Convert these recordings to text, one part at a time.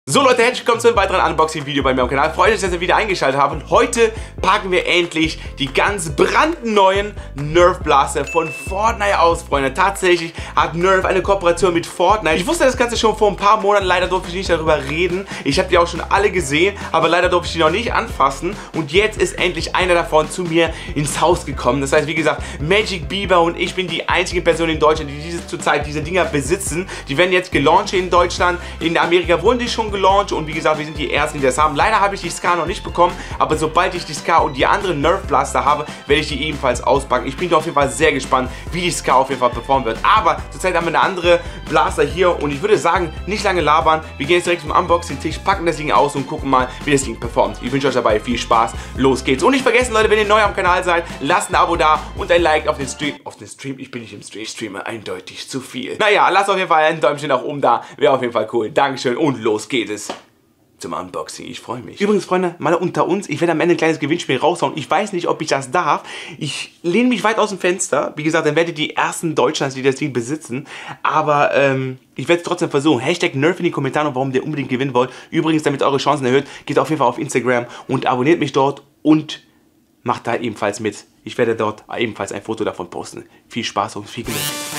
So Leute, herzlich willkommen zu einem weiteren Unboxing-Video bei mir am Kanal. Freut euch, dass ihr wieder eingeschaltet habt. Und heute packen wir endlich die ganz brandneuen Nerf Blaster von Fortnite aus, Freunde. Tatsächlich hat Nerf eine Kooperation mit Fortnite. Ich wusste das Ganze schon vor ein paar Monaten, leider durfte ich nicht darüber reden. Ich habe die auch schon alle gesehen, aber leider durfte ich die noch nicht anfassen. Und jetzt ist endlich einer davon zu mir ins Haus gekommen. Das heißt, wie gesagt, Magic Bieber und ich bin die einzige Person in Deutschland, die zurzeit diese Dinger besitzen. Die werden jetzt gelauncht in Deutschland. In Amerika wurden die schon gelauncht und wie gesagt, wir sind die Ersten, die das haben. Leider habe ich die Scar noch nicht bekommen, aber sobald ich die Scar und die anderen Nerf Blaster habe, werde ich die ebenfalls auspacken. Ich bin auf jeden Fall sehr gespannt, wie die Scar auf jeden Fall performen wird. Aber zurzeit haben wir eine andere Blaster hier und ich würde sagen, nicht lange labern. Wir gehen jetzt direkt zum Unboxing-Tisch, packen das Ding aus und gucken mal, wie das Ding performt. Ich wünsche euch dabei viel Spaß. Los geht's. Und nicht vergessen, Leute, wenn ihr neu am Kanal seid, lasst ein Abo da und ein Like auf den Stream. Auf den Stream? Ich bin nicht im Stream. Ich streame eindeutig zu viel. Naja, lasst auf jeden Fall ein Däumchen nach oben da. Wäre auf jeden Fall cool. Dankeschön und los geht es zum Unboxing. Ich freue mich. Übrigens, Freunde, mal unter uns, ich werde am Ende ein kleines Gewinnspiel raushauen. Ich weiß nicht, ob ich das darf. Ich lehne mich weit aus dem Fenster. Wie gesagt, dann werdet ihr die ersten Deutschlands, die das Ding besitzen. Aber ich werde es trotzdem versuchen. Hashtag Nerf in die Kommentare, warum ihr unbedingt gewinnen wollt. Übrigens, damit eure Chancen erhöht, geht auf jeden Fall auf Instagram und abonniert mich dort und macht da ebenfalls mit. Ich werde dort ebenfalls ein Foto davon posten. Viel Spaß und viel Glück.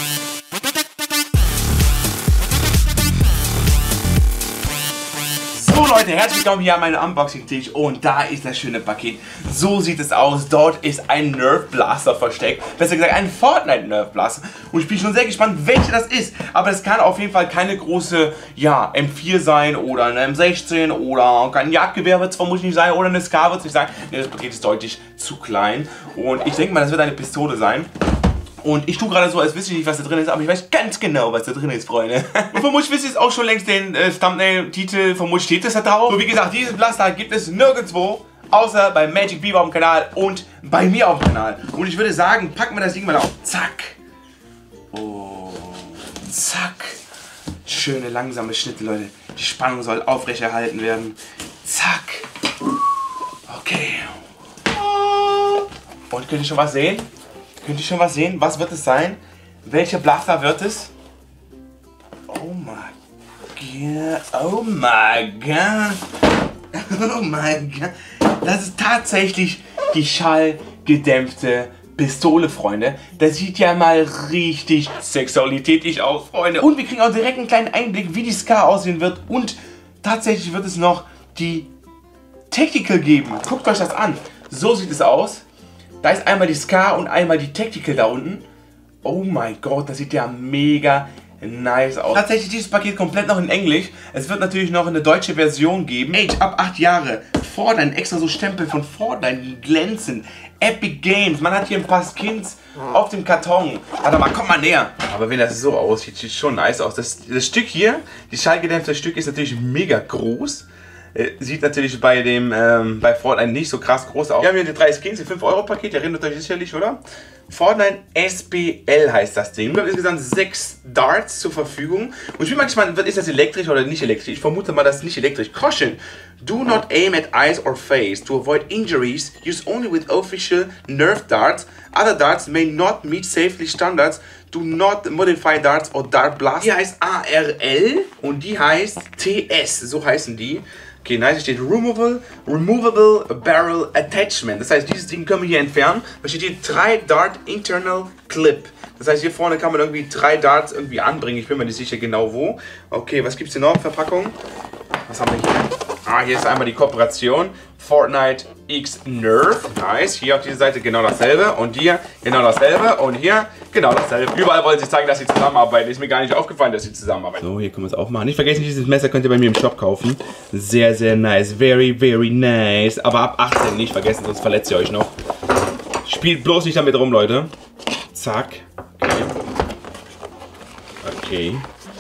So Leute, herzlich willkommen hier an meinem Unboxing-Tisch und da ist das schöne Paket. So sieht es aus. Dort ist ein Nerf Blaster versteckt. Besser gesagt ein Fortnite Nerf Blaster. Und ich bin schon sehr gespannt, welcher das ist. Aber es kann auf jeden Fall keine große, ja, M4 sein oder eine M16 oder kein Jagdgewehr wird es vermutlich nicht sein oder eine Scar wird es nicht sein. Nee, das Paket ist deutlich zu klein. Und ich denke mal, das wird eine Pistole sein. Und ich tue gerade so, als wüsste ich nicht, was da drin ist, aber ich weiß ganz genau, was da drin ist, Freunde. Und vermutlich wisst ihr jetzt auch schon längst den Thumbnail-Titel, vermutlich steht das da drauf. So, wie gesagt, dieses Blaster gibt es nirgendwo, außer bei Magic Bieber auf dem Kanal und bei mir auf dem Kanal. Und ich würde sagen, packen wir das Ding mal auf. Zack. Und zack. Schöne, langsame Schnitte, Leute. Die Spannung soll aufrechterhalten werden. Zack. Okay. Und könnt ihr schon was sehen? Könnt ihr schon was sehen? Was wird es sein? Welcher Blaster wird es? Oh mein Gott. Oh mein Gott. Oh mein Gott. Das ist tatsächlich die schallgedämpfte Pistole, Freunde. Das sieht ja mal richtig sexualitätisch aus, Freunde. Und wir kriegen auch direkt einen kleinen Einblick, wie die Scar aussehen wird. Und tatsächlich wird es noch die Tactical geben. Guckt euch das an. So sieht es aus. Da ist einmal die Scar und einmal die Tactical da unten. Oh mein Gott, das sieht ja mega nice aus. Tatsächlich dieses Paket komplett noch in Englisch. Es wird natürlich noch eine deutsche Version geben. Age ab 8 Jahre. Fortnite, extra so Stempel von Fortnite, die glänzen. Epic Games. Man hat hier ein paar Skins auf dem Karton. Warte mal, komm mal näher. Aber wenn das so aussieht, sieht schon nice aus. Das Stück hier, die schallgedämpfte Stück, ist natürlich mega groß. Sieht natürlich bei Fortnite nicht so krass groß aus. Wir haben hier die 3 Skins, die 5-Euro-Paket, ihr erinnert euch sicherlich, oder? Fortnite SPL heißt das Ding. Wir haben insgesamt 6 Darts zur Verfügung. Und ich bin mal gespannt, ist das elektrisch oder nicht elektrisch? Ich vermute mal, das ist nicht elektrisch. Caution! Do not aim at eyes or face. To avoid injuries, use only with official Nerf darts. Other darts may not meet safety standards. Do not modify darts or dart blast. Die heißt ARL und die heißt TS. So heißen die. Okay, nice, hier steht Removable Barrel Attachment. Das heißt, dieses Ding können wir hier entfernen. Da steht hier 3 Dart Internal Clip. Das heißt, hier vorne kann man irgendwie 3 Darts irgendwie anbringen. Ich bin mir nicht sicher genau wo. Okay, was gibt es hier noch? Verpackung. Was haben wir hier? Ah, hier ist einmal die Kooperation. Fortnite X Nerf. Nice. Hier auf dieser Seite genau dasselbe. Und hier genau dasselbe. Und hier genau dasselbe. Überall wollen sie zeigen, dass sie zusammenarbeiten. Ist mir gar nicht aufgefallen, dass sie zusammenarbeiten. So, hier können wir es aufmachen. Nicht vergessen, dieses Messer könnt ihr bei mir im Shop kaufen. Sehr, sehr nice. Very, very nice. Aber ab 18 nicht vergessen, sonst verletzt ihr euch noch. Spielt bloß nicht damit rum, Leute. Zack. Okay. Okay.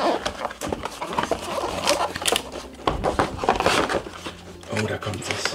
Oh, da kommt es.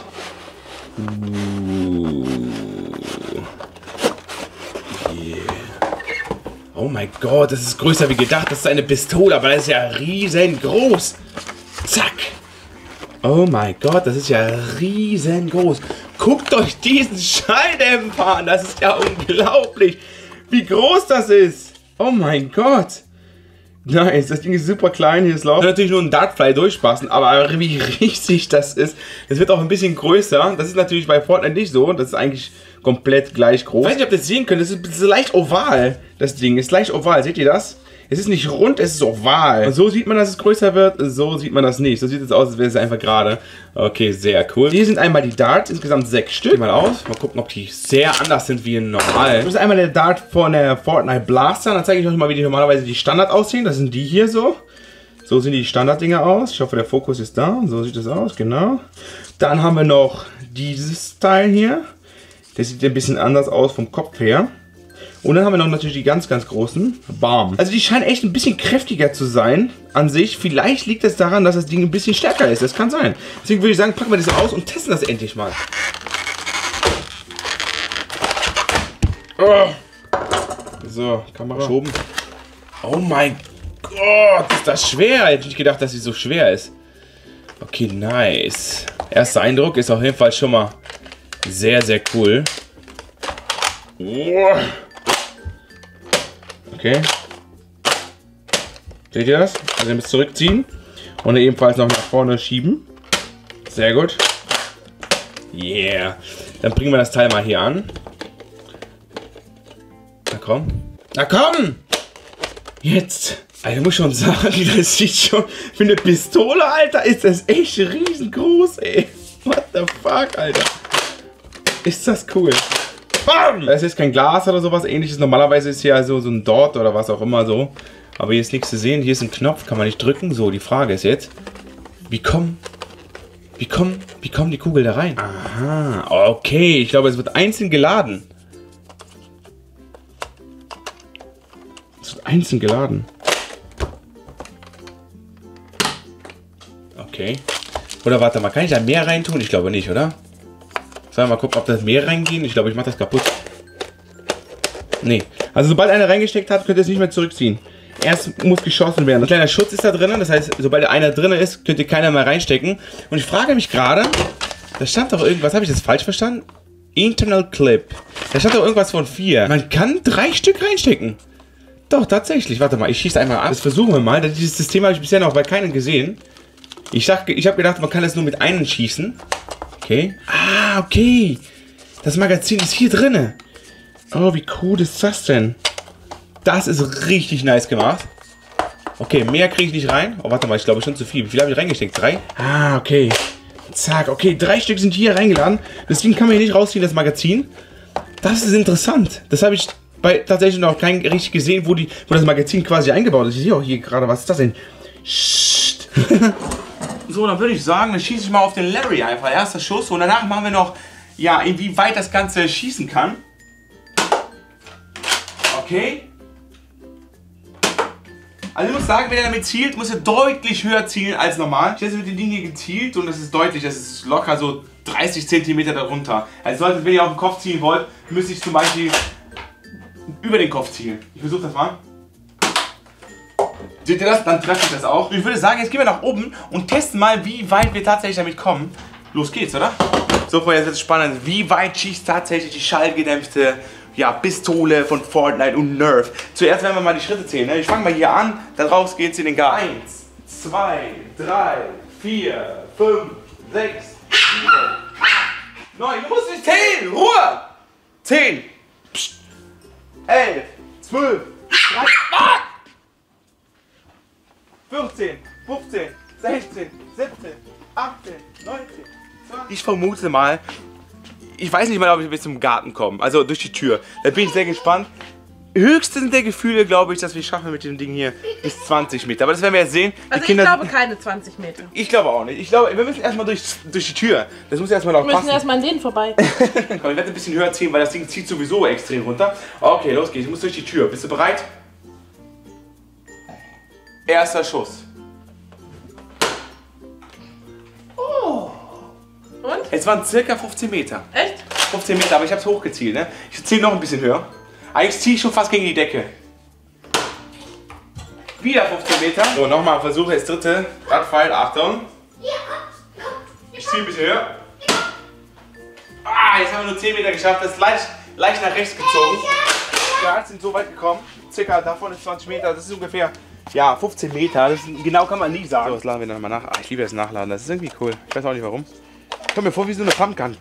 Yeah. Oh mein Gott, das ist größer wie gedacht. Das ist eine Pistole, aber das ist ja riesengroß. Zack. Oh mein Gott, das ist ja riesengroß. Guckt euch diesen Schalldämpfer an. Das ist ja unglaublich, wie groß das ist. Oh mein Gott. Nice, das Ding ist super klein, hier ist Lauf. Natürlich nur ein Dartfly durchpassen, aber wie riesig das ist. Das wird auch ein bisschen größer. Das ist natürlich bei Fortnite nicht so. Das ist eigentlich komplett gleich groß. Ich weiß nicht, ob ihr das sehen könnt. Das ist leicht oval, das Ding. Ist leicht oval, seht ihr das? Es ist nicht rund, es ist oval. Und so sieht man, dass es größer wird, so sieht man das nicht. So sieht es aus, als wäre es einfach gerade. Okay, sehr cool. Hier sind einmal die Darts, insgesamt 6 Stück. Geh mal aus, mal gucken, ob die sehr anders sind wie normal. Das ist einmal der Dart von der Fortnite Blaster. Dann zeige ich euch mal, wie die normalerweise die Standard aussehen. Das sind die hier so. So sehen die Standarddinger aus. Ich hoffe, der Fokus ist da. So sieht das aus, genau. Dann haben wir noch dieses Teil hier. Der sieht ein bisschen anders aus vom Kopf her. Und dann haben wir noch natürlich die ganz, ganz großen Bam. Also die scheinen echt ein bisschen kräftiger zu sein an sich. Vielleicht liegt es daran, dass das Ding ein bisschen stärker ist. Das kann sein. Deswegen würde ich sagen, packen wir das aus und testen das endlich mal. Oh. So, Kamera geschoben. Oh mein Gott, ist das schwer. Ich hätte nicht gedacht, dass sie so schwer ist. Okay, nice. Erster Eindruck ist auf jeden Fall schon mal sehr, sehr cool. Oh. Okay. Seht ihr das? Also ihr müsst zurückziehen und ebenfalls noch nach vorne schieben. Sehr gut. Yeah. Dann bringen wir das Teil mal hier an. Na komm. Na komm! Jetzt. Also ich muss schon sagen, das sieht schon für eine Pistole, Alter, ist das echt riesengroß, ey. What the fuck, Alter. Ist das cool. Bam! Das ist kein Glas oder sowas ähnliches. Normalerweise ist hier so ein Dot oder was auch immer so. Aber hier ist nichts zu sehen. Hier ist ein Knopf, kann man nicht drücken. So, die Frage ist jetzt, wie kommt die Kugel da rein? Aha, okay. Ich glaube, es wird einzeln geladen. Es wird einzeln geladen. Okay. Oder warte mal, kann ich da mehr reintun? Ich glaube nicht, oder? Sollen wir mal gucken, ob das mehr reingehen? Ich glaube, ich mache das kaputt. Nee. Also sobald einer reingesteckt hat, könnt ihr es nicht mehr zurückziehen. Erst muss geschossen werden. Ein kleiner Schutz ist da drin. Das heißt, sobald einer drin ist, könnt ihr keiner mehr reinstecken. Und ich frage mich gerade, da stand doch irgendwas, habe ich das falsch verstanden? Internal Clip. Da stand doch irgendwas von 4. Man kann 3 Stück reinstecken. Doch, tatsächlich. Warte mal, ich schieße einmal ab. Das versuchen wir mal. Dieses System habe ich bisher noch bei keinem gesehen. Ich habe gedacht, man kann es nur mit einem schießen. Okay. Ah, okay. Das Magazin ist hier drinne. Oh, wie cool ist das denn? Das ist richtig nice gemacht. Okay, mehr kriege ich nicht rein. Oh, warte mal, ich glaube schon zu viel. Wie viel habe ich reingesteckt? 3? Ah, okay. Zack, okay. 3 Stück sind hier reingeladen. Deswegen kann man hier nicht rausziehen, das Magazin. Das ist interessant. Das habe ich tatsächlich noch kein richtig gesehen, wo das Magazin quasi eingebaut ist. Ich sehe auch hier gerade, was ist das denn? Psst. So, dann würde ich sagen, dann schieße ich mal auf den Larry einfach. Erster Schuss und danach machen wir noch, ja, inwieweit das Ganze schießen kann. Okay. Also ich muss sagen, wenn er damit zielt, muss er deutlich höher zielen als normal. Ich habe jetzt mit dem Ding hier gezielt und das ist deutlich, das ist locker so 30 cm darunter. Also wenn ihr auf den Kopf zielen wollt, müsste ich zum Beispiel über den Kopf zielen. Ich versuche das mal. Seht ihr das? Dann treffe ich das auch. Ich würde sagen, jetzt gehen wir nach oben und testen mal, wie weit wir tatsächlich damit kommen. Los geht's, oder? So, Freunde, jetzt wird es spannend. Wie weit schießt tatsächlich die schallgedämpfte Pistole von Fortnite und Nerf? Zuerst werden wir mal die Schritte zählen. Ne? Ich fange mal hier an, daraus geht's in den Gar. 1, 2, 3, 4, 5, 6, 7, 8, 9. Du musst nicht zählen! Ruhe! 10, 11, 12, 13, 14, 15, 16, 17, 18, 19, 20. Ich vermute mal, ich weiß nicht mal, ob wir bis zum Garten kommen, also durch die Tür. Da bin ich sehr gespannt. Höchstens der Gefühle, glaube ich, dass wir schaffen mit dem Ding hier bis 20 Meter. Aber das werden wir jetzt sehen. Also ich glaube keine 20 Meter. Ich glaube auch nicht. Ich glaube, wir müssen erstmal durch die Tür. Das muss erstmal noch passen. Wir müssen erstmal an denen vorbei. Komm, ich werde ein bisschen höher ziehen, weil das Ding zieht sowieso extrem runter. Okay, los geht's. Ich muss durch die Tür. Bist du bereit? Erster Schuss. Oh. Und? Es waren circa 15 Meter. Echt? 15 Meter, aber ich habe es hochgezielt. Ne? Ich ziehe noch ein bisschen höher. Eigentlich ziehe ich schon fast gegen die Decke. Wieder 15 Meter. So, nochmal Versuch, jetzt dritte. Radpfeil, Achtung. Ich ziehe ein bisschen höher. Ah, jetzt haben wir nur 10 Meter geschafft. Das ist leicht nach rechts gezogen. Die Darts sind so weit gekommen. Circa davon ist 20 Meter. Das ist ungefähr ja, 15 Meter. Das ist, genau kann man nie sagen. So, das laden wir dann mal nach. Ich liebe das Nachladen. Das ist irgendwie cool. Ich weiß auch nicht warum. Kommt mir vor wie so eine Pumpgun.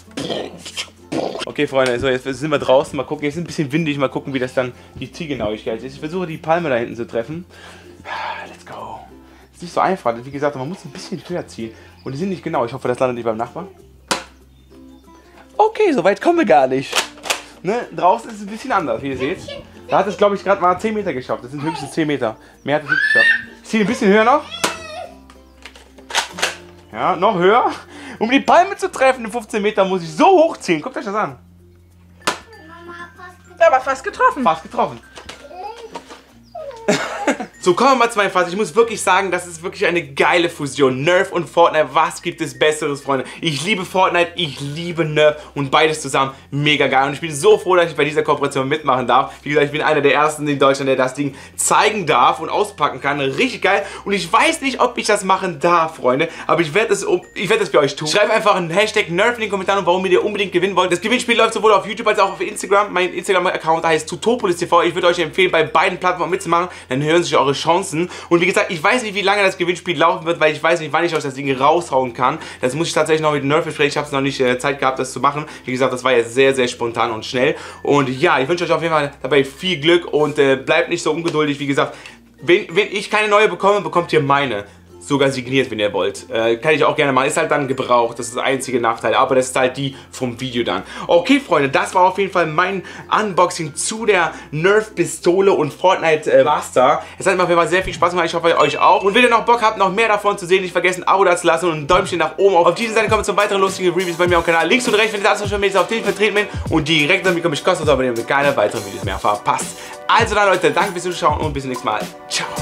Okay, Freunde, so jetzt sind wir draußen. Mal gucken. Jetzt ist ein bisschen windig. Mal gucken, wie das dann die Zielgenauigkeit ist. Ich versuche die Palme da hinten zu treffen. Let's go. Ist nicht so einfach. Wie gesagt, man muss ein bisschen höher ziehen. Und die sind nicht genau. Ich hoffe, das landet nicht beim Nachbarn. Okay, so weit kommen wir gar nicht. Ne? Draußen ist es ein bisschen anders, wie ihr seht. Da hat es, glaube ich, gerade mal 10 Meter geschafft. Das sind höchstens 10 Meter. Mehr hat es nicht geschafft. Ich ziehe ein bisschen höher noch. Ja, noch höher. Um die Palme zu treffen in 15 Meter muss ich so hochziehen. Guckt euch das an. Aber fast getroffen. Fast getroffen. So, kommen wir mal zu meinem Fazit. Ich muss wirklich sagen, das ist wirklich eine geile Fusion. Nerf und Fortnite, was gibt es Besseres, Freunde? Ich liebe Fortnite, ich liebe Nerf und beides zusammen mega geil. Und ich bin so froh, dass ich bei dieser Kooperation mitmachen darf. Wie gesagt, ich bin einer der Ersten in Deutschland, der das Ding zeigen darf und auspacken kann. Richtig geil. Und ich weiß nicht, ob ich das machen darf, Freunde. Aber ich werde es für euch tun. Schreibt einfach einen Hashtag Nerf in den Kommentaren und warum ihr unbedingt gewinnen wollt. Das Gewinnspiel läuft sowohl auf YouTube als auch auf Instagram. Mein Instagram-Account heißt Tutopolis.tv. Ich würde euch empfehlen, bei beiden Plattformen mitzumachen. Dann hören sich eure Chancen. Und wie gesagt, ich weiß nicht, wie lange das Gewinnspiel laufen wird, weil ich weiß nicht, wann ich euch das Ding raushauen kann. Das muss ich tatsächlich noch mit Nerf besprechen. Ich habe es noch nicht Zeit gehabt, das zu machen. Wie gesagt, das war jetzt sehr, sehr spontan und schnell. Und ja, ich wünsche euch auf jeden Fall dabei viel Glück und bleibt nicht so ungeduldig. Wie gesagt, wenn ich keine neue bekomme, bekommt ihr meine. Sogar signiert, wenn ihr wollt. Kann ich auch gerne machen. Ist halt dann gebraucht. Das ist der einzige Nachteil. Aber das ist halt die vom Video dann. Okay, Freunde. Das war auf jeden Fall mein Unboxing zu der Nerf-Pistole und Fortnite Master. Es hat mir auf jeden Fall sehr viel Spaß gemacht. Ich hoffe, euch auch. Und wenn ihr noch Bock habt, noch mehr davon zu sehen, nicht vergessen, ein Abo da zu lassen und ein Däumchen nach oben. Auf dieser Seite kommen wir zum weiteren lustigen Reviews bei mir auf dem Kanal. Links und rechts, wenn ihr das schon mit auf den vertreten bin. Und direkt damit komme ich kostenlos, aber ihr keine weiteren Videos mehr verpasst. Also dann, Leute, danke fürs Zuschauen und bis zum nächsten Mal. Ciao.